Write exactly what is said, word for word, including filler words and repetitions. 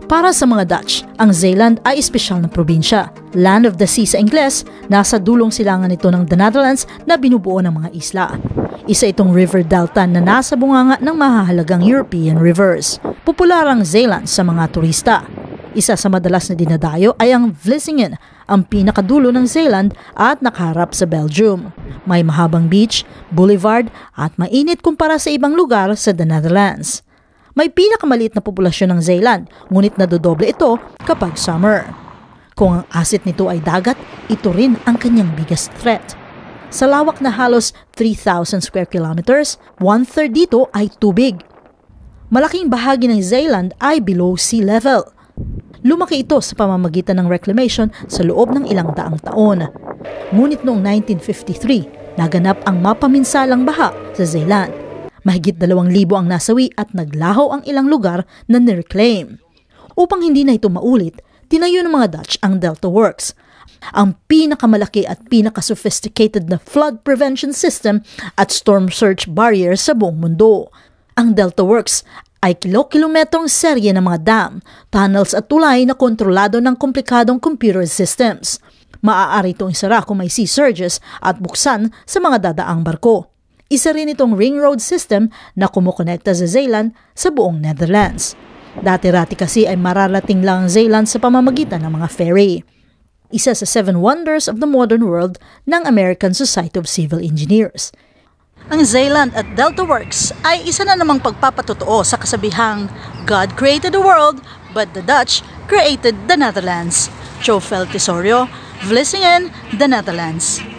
Para sa mga Dutch, ang Zeeland ay espesyal na probinsya. Land of the Sea sa Ingles, nasa dulong silangan ito ng the Netherlands na binubuo ng mga isla. Isa itong river delta na nasa bunganga ng mahahalagang European rivers. Popular ang Zeeland sa mga turista. Isa sa madalas na dinadayo ay ang Vlissingen, ang pinakadulo ng Zeeland at nakaharap sa Belgium. May mahabang beach, boulevard at mainit kumpara sa ibang lugar sa the Netherlands. May pinakamaliit na populasyon ng Zeeland, ngunit nadodoble ito kapag summer. Kung ang asset nito ay dagat, ito rin ang kanyang biggest threat. Sa lawak na halos three thousand square kilometers, one-third dito ay tubig. Malaking bahagi ng Zeeland ay below sea level. Lumaki ito sa pamamagitan ng reclamation sa loob ng ilang daang taon. Ngunit noong nineteen fifty-three, naganap ang mapaminsalang baha sa Zeeland. Mahigit dalawang libo ang nasawi at naglaho ang ilang lugar na nireclaim. Upang hindi na ito maulit, tinayo ng mga Dutch ang Deltawerken, ang pinakamalaki at pinaka-sophisticated na flood prevention system at storm surge barrier sa buong mundo. Ang Deltawerken ay kilo-kilometrong serye ng mga dam, tunnels at tulay na kontrolado ng komplikadong computer systems. Maaari itong isara kung may sea surges at buksan sa mga dadaang barko. Isa rin itong ring road system na kumukonekta sa Zeeland sa buong Netherlands. Dati-rati kasi ay mararating lang ang Zeeland sa pamamagitan ng mga ferry. Isa sa seven wonders of the modern world ng American Society of Civil Engineers. Ang Zeeland at Deltawerken ay isa na namang pagpapatotoo sa kasabihang God created the world, but the Dutch created the Netherlands. Vlissingen, the Netherlands.